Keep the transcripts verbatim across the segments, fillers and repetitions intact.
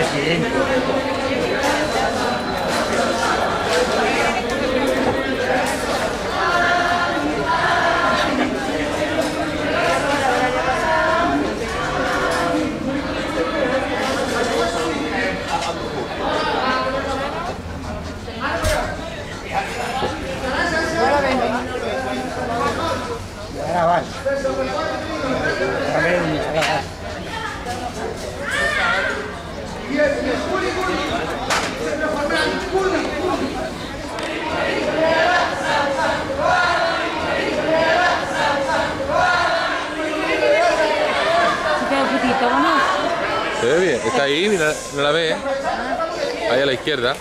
aquí dentro. Ahora vas. A ver, mi chaval. Se ve bien, está ahí, mira, no la ve, ¿eh? Ahí a la izquierda.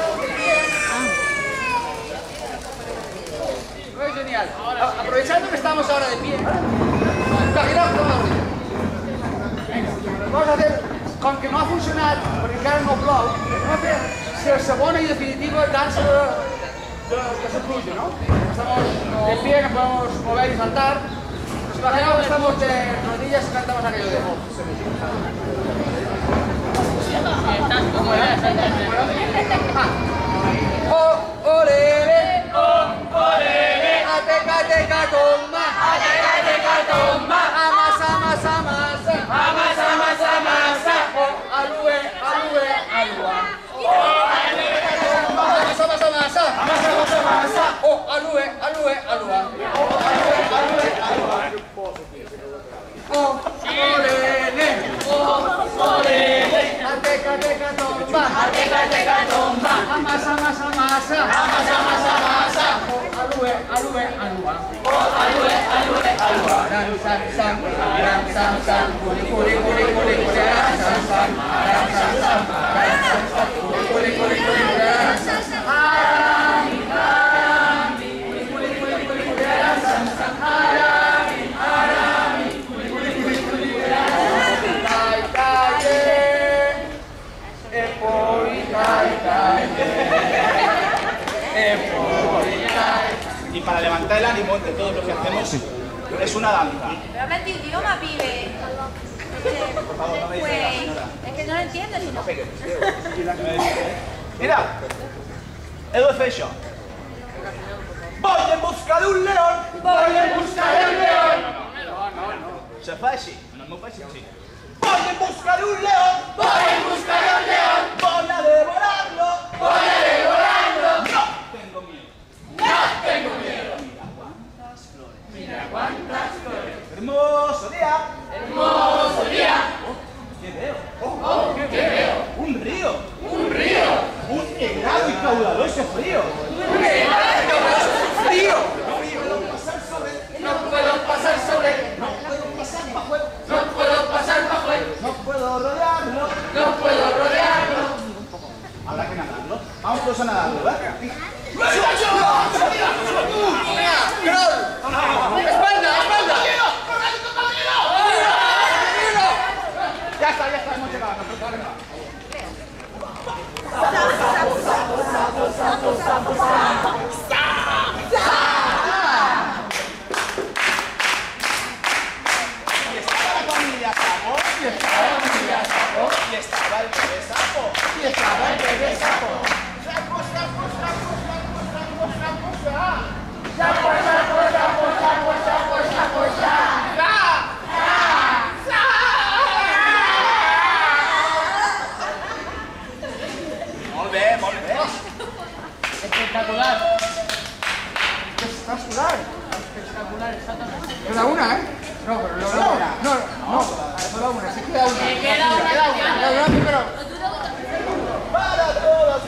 Genial. Aprovechando que estamos ahora de pie, imaginaos con la rodilla. Vamos a hacer, com que no ha funcionat, perquè encara no plou, vamos a hacer la segona y definitiva dansa de, de, de la pluja, ¿no? Estamos de pie, no podemos mover y saltar. Pues imaginaos que estamos de rodillas y cantamos aquello de... ¿Cómo era? Oh, olele, oh, olele, ateca, ateca, toma, ateca, ateca, toma, amasa, amasa, amasa, amasa, amasa, amasa, oh, alue, alue, alua, oh, alue, amasa, amasa, amasa, amasa, amasa, amasa, oh, alue, alue, alua, oh, alue, alue, alua, oh, olele, oh, olele, ateca, ateca, toma, ateca, ateca, toma, amasa, amasa, amasa, amasa, amasa, amasa, oh, alue, alue, alua, oh, alue, alue, alua, ram, sam, sam, ram, sam, sam, kuli, kuli, kuli, kuli, kuli, ram, sam, sam, ram, sam, sam, ram, sam, sam, kuli, kuli, kuli, kuli, ram, sam, sam, harami, harami, kuli, kuli, kuli, kuli, kuli, ram, sam, sam, harami, harami, kuli, kuli, kuli, kuli, kuli, ram, sam, sam, tai, tai, e poi tai, tai, e poi tai. Y para levantar el ánimo de todo lo que hacemos es una danza. Pero habla tu idioma, pibe. Por favor, no me digas nada, señora. Es que no lo entiendo, si no. Mira, Edu Fecho. Voy en busca de un león. Voy en busca de un león. Se fa així, no m'ho faig així. Voy en busca de un león. Voy en busca de un león. Voy a devorarlo. Voy a devorarlo. No tengo miedo. No tengo miedo. Mira cuántas flores. Hermoso día. Hermoso día. ¿Qué veo? Oh, ¿qué veo? Un río. Un río. Un helado y caudaloso frío. Un helado y caudaloso frío. No puedo pasar sobre él. No puedo pasar bajo él. No puedo pasar bajo él. No puedo rodearlo. No puedo rodearlo. Habrá que nadarlo. Vamos todos a nadarlo, ¿verdad? ¡Espalda, espalda! Ya está, ya está, hemos llegado. Y estaba la familia Sapo. Y estaba la familia Sapo. Y estaba el bebé Sapo. Y estaba el bebé Sapo. Sapo, sapo, sapo, sapo, sapo, sapo, sapo. Sapo, sapo, sapo, sapo, sapo, sapo, sapo. Molt bé, molt bé. Espectacular. Espectacular. Espectacular, exactamente. Queda una, ¿eh? No, pero no, no, no, no, solo una, se queda una. Queda una, queda una, queda una primero. Para todos.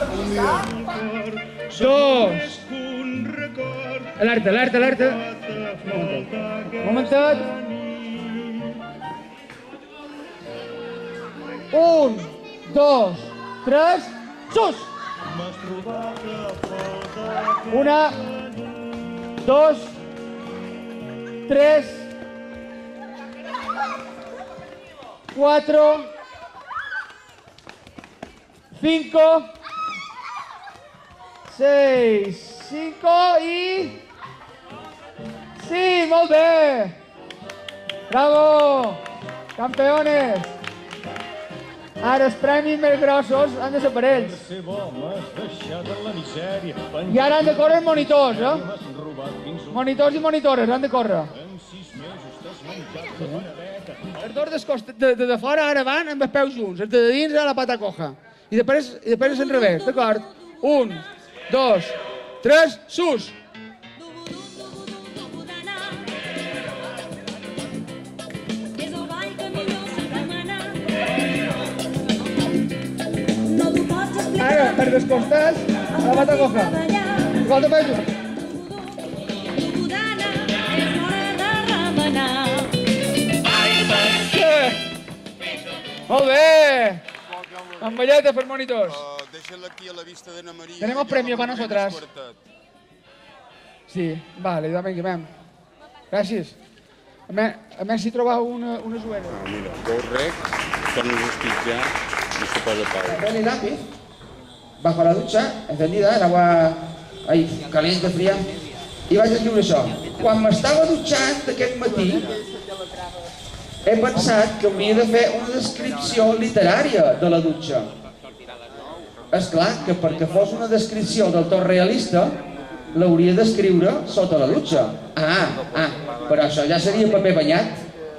Dos. Alerta, alerta, alerta. Un momentet. Un, dos, tres, sus. Una, dos, tres, cuatro, cinco, seis, cinco y... Sí, molt bé. Bravo, campeones. Ara els premis més grossos han de ser per ells. I ara han de córrer els monitors, eh? Monitors i monitores, han de córrer. Els dos dels cost- de, de, de fora ara van amb els peus junts, els de dins a la pata coja. I després, i després és al revés, d'acord? Un, dos, tres, sus! Ara, per dels costats, a la pata coja. Igual de peus junts. Molt bé! Amb balleta per monitors. Déjala aquí a la vista de Ana María. Tenemos premio para nosotras. Sí, vale, dame que vam. Gràcies. A més, a més si trobau una, una suera. Ah, mira, dos recs, torno a hostitzar i se posa pau. Papel y lápiz, bajo la ducha, encendida, el agua ahí, caliente, fría, i vaig escriure això. Quan m'estava dutxant aquest matí, he pensat que hauria de fer una descripció literària de la dutxa. És clar que perquè fos una descripció del tot realista, l'hauria d'escriure sota la dutxa. Ah, ah, però això ja seria paper banyat.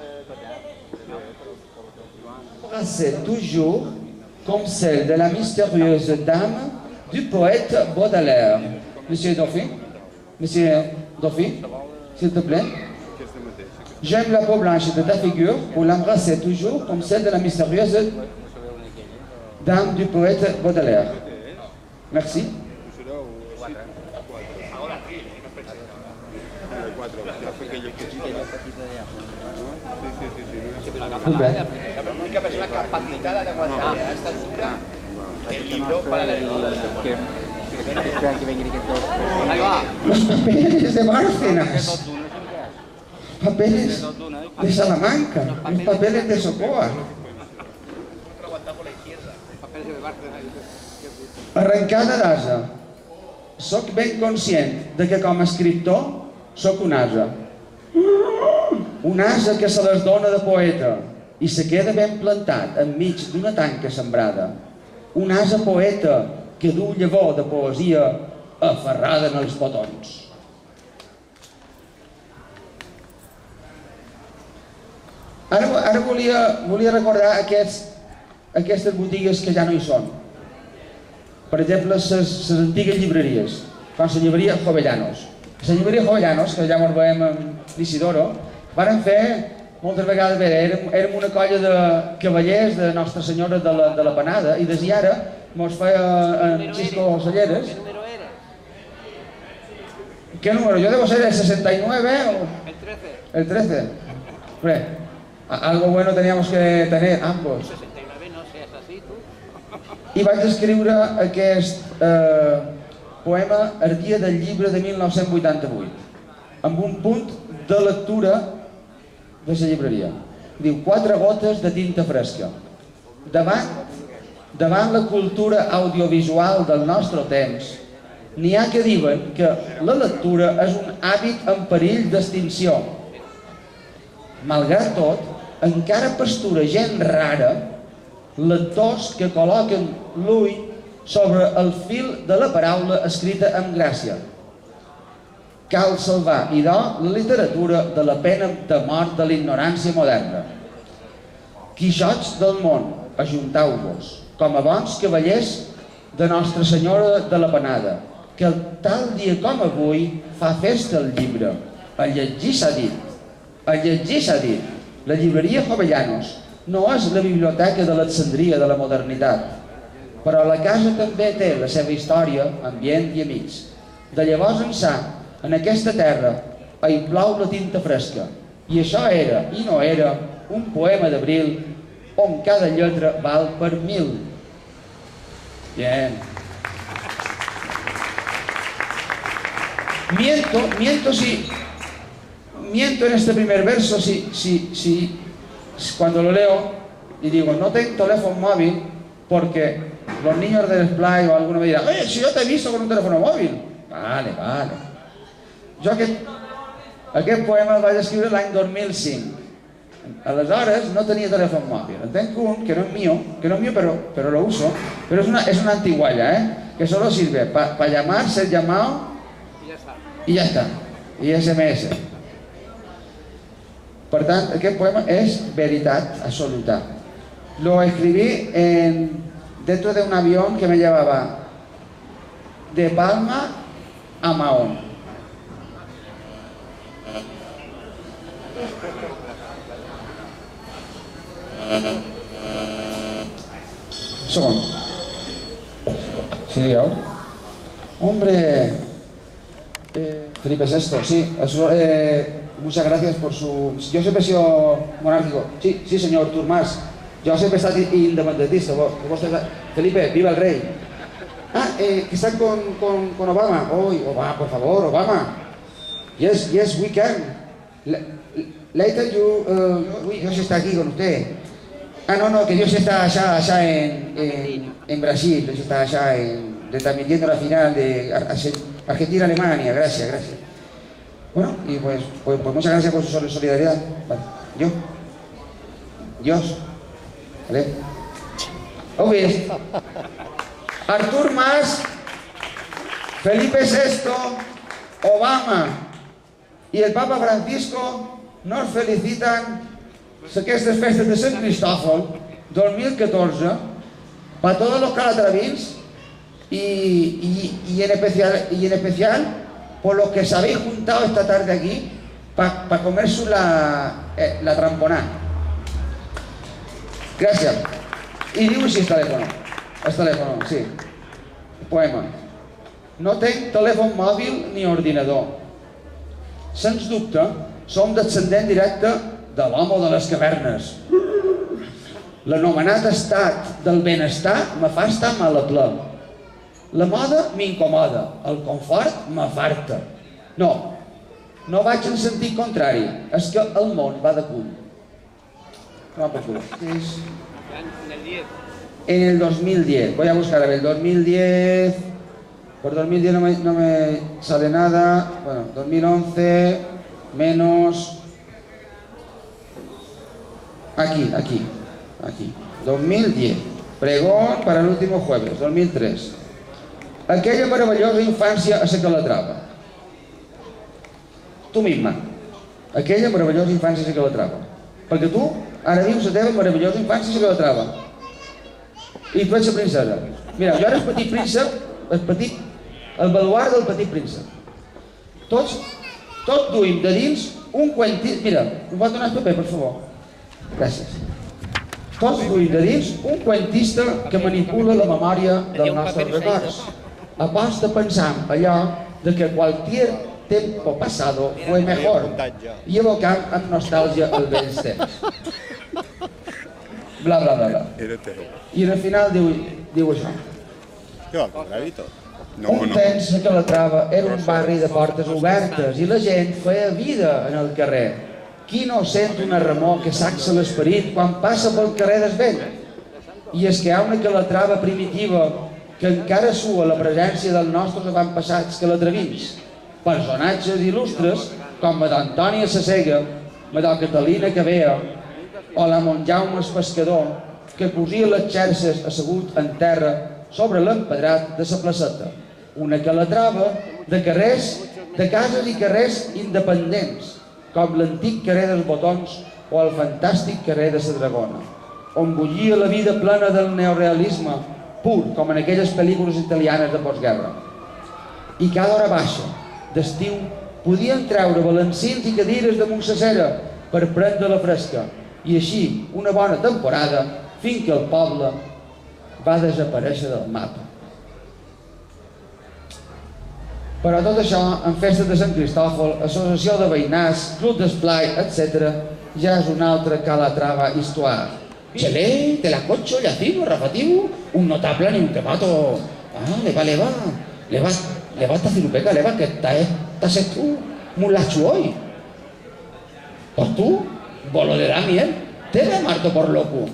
C'est toujours comme celle de la mystérieuse dame du poète Baudelaire. Monsieur Dauphin, Monsieur Dauphin, s'il te plaît. J'aime la peau blanche de ta figure pour l'embrasser toujours comme celle de la mystérieuse dame du poète Baudelaire. Merci. Muy bien. La única persona capacitada de aguantar a esta altura el libro para la lectura. Ahí va. Los papeles de Bárcenas, papeles de Salamanca, los papeles de Socoa. Arrencada d'asa. Soc ben conscient de que com a escriptor soc un asa. Un asa que se les dona de poeta i se queda ben plantat enmig d'una tanca sembrada. Un asa poeta que du llavor de poesia aferrada en els botons. Ara, ara volia, volia recordar aquests, aquestes botigues que ja no hi són. Per exemple, les antigues llibreries, com la llibreria Jovellanos. La llibreria Jovellanos, que ja ens veiem amb l'Isidoro, varen fer moltes vegades, bé, érem, érem una colla de cavallers de Nostra Senyora de la, de la Panada i des d'ara mos feia en Xisco Salleres. ¿Qué número? Yo debo ser el sesenta y nueve o... El trece. El trece. Hombre, algo bueno teníamos que tener ambos. sesenta y nueve no seas así, tú. I vaig escriure aquest eh, poema el dia del llibre de mil nou-cents vuitanta-vuit, amb un punt de lectura de la llibreria. Diu, quatre gotes de tinta fresca. Davant, davant la cultura audiovisual del nostre temps, n'hi ha que diuen que la lectura és un hàbit en perill d'extinció. Malgrat tot, encara pastura gent rara lectors que col·loquen l'ull sobre el fil de la paraula escrita amb gràcia. Cal salvar, idò, la literatura de la pena de mort de l'ignorància moderna. Quixots del món, ajuntau-vos, com a bons cavallers de Nostra Senyora de la Panada, que tal dia com avui fa festa el llibre. A llegir s'ha dit, a llegir s'ha dit. La llibreria Jovellanos no és la biblioteca d'Alexandria de la modernitat, però la casa també té la seva història, ambient i amics. De llavors ençà, en aquesta terra, hi plou la tinta fresca, i això era, i no era, un poema d'abril on cada lletra val per mil. Bien. Miento, miento si, miento en este primer verso si, si, si, cuando lo leo y digo, no tengo teléfono móvil porque los niños del Splay o alguno me dirá, oye, si yo te he visto con un teléfono móvil. Vale, vale. Jo aquest, aquest poema el vaig escriure l'any dos mil cinc. Aleshores no tenia telèfon mòbil. En tenc un que no es mío, que no es mío, pero, pero lo uso, pero es una, es una antigualla, ¿eh? Que solo sirve para pa llamar, ser llamado y ya está. Y S M S. Per tant, aquest poema és veritat absoluta. Lo escribí en, dentro de un avión que me llevaba de Palma a Mahón. Segon. Sí, digueu. Hombre, eh, Felipe sexto, sí. Eso, eh, muchas gracias por su... Yo siempre he sido monárquico. Sí, sí, señor Turmas. Yo siempre he estado independentista. Vos, vos te... Felipe, viva el rey. Ah, eh, que están con, con, con Obama. Uy, Obama, por favor, Obama. Yes, yes, we can. Later you... Uh, uy, Dios está aquí con usted. Ah, no, no, que Dios está allá, allá en, en, en Brasil. Dios está allá en... transmitiendo la final de Argentina-Alemania. Gracias, gracias. Bueno, y pues, pues, pues muchas gracias por su solidaridad. Vale. Yo. Dios. ¿Vale? Obvio. Artur Mas, Felipe sexto, Obama y el Papa Francisco nos felicitan aquestes festes de Sant Cristòfol dos mil catorze para todos los calatravins y, y, y, en especial, y en especial por los que os habéis juntado esta tarde aquí para pa comerse la, eh, la tramponada. Gracias. Y digo si el teléfono. El teléfono, sí. Poema. No tenc telèfon mòbil ni ordinador. Sens dubte, som descendent directe de l'home de les cavernes. L'anomenat estat del benestar me fa estar mal a ple. La moda m'incomoda, el confort m'afarta. No, no vaig en sentit contrari, és que el món va de cul. No, per cul. En el dos mil diez, voy a buscar a ver, el dos mil diez, por dos mil diez no me, no me sale nada, bueno, dos mil once, menos, aquí, aquí, aquí, dos mil diez, pregón para el último jueves, dos mil tres. Aquella maravillosa infància a la Calatrava. Tu misma. Aquella meravellosa infància a la Calatrava. Perquè tu ara vius la teva meravellosa infància a la Calatrava. I tu ets la princesa. Mira, jo ara el petit príncep, el petit, el baluart del petit príncep. Tots, tots duim de dins un cuentista... Mira, em pot donar el paper, per favor? Gràcies. Tots duim de dins un cuentista que manipula la memòria dels nostres records. Aposta pensant allò de que cualquier tiempo pasado fue mejor i evocant amb nostàlgia els vells temps. Bla, bla, bla, bla. I al final diu, diu això. Un temps a Calatrava era un barri de portes obertes i la gent feia vida en el carrer. Qui no sent una remor que saxa l'esperit quan passa pel carrer del vent? I és que hi ha una Calatrava primitiva que encara sua la presència dels nostres avantpassats calatravins. Personatges il·lustres com Madame Antònia Sasega, Madame Catalina Cabea o la Montjaume el pescador que cosia les xerxes assegut en terra sobre l'empedrat de la placeta. Una Calatrava de carrers, de cases i carrers independents, com l'antic carrer dels Botons o el fantàstic carrer de la Dragona, on bullia la vida plena del neorealisme pur, com en aquelles pel·lícules italianes de postguerra. I cada hora baixa, d'estiu, podien treure balancins i cadires damunt la cera per prendre la fresca, i així una bona temporada fins que el poble va desaparèixer del mapa. Però tot això, en festes de Sant Cristòfol, associació de veïnats, club d'esplai, etcètera, ja és una altra Calatrava histoire. Chelé, te la cocho, llacino, rafativo, un notable ni un quemato. Ah, le va, le va, le va, le va esta cirupeca, le va, que estás tú, mulacho hoy. Pues tú, bolo de Damián, te me marto por loco.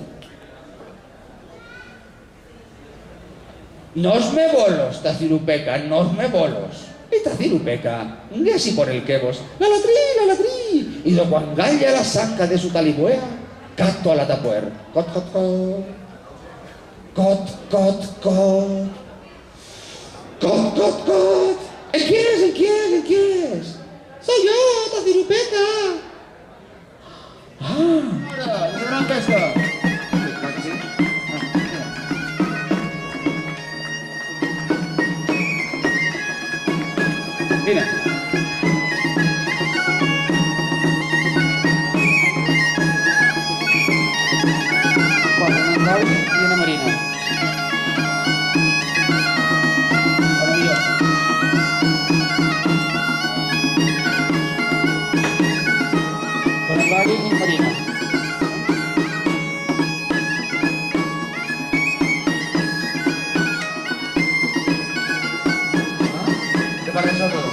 No os me bolos, esta cirupeca, no os me bolos. Esta cirupeca, y así por el que vos. La latrí, la latrí. y do quan galla la saca de su talibuea, catto a la tapuer. Cot, cot, cot. Cot, cot, cot. Cot, cot, cot. ¿El quién es? ¿El quién es? ¿El quién es? Soy yo, Tacirupeta. Ah, una gran pesca. Sí, claro que sí. Mira. Cuatro, una Gaudi y una Marina. Ahora mío. Con el Gaudi y una Marina. ¿Te parece todo?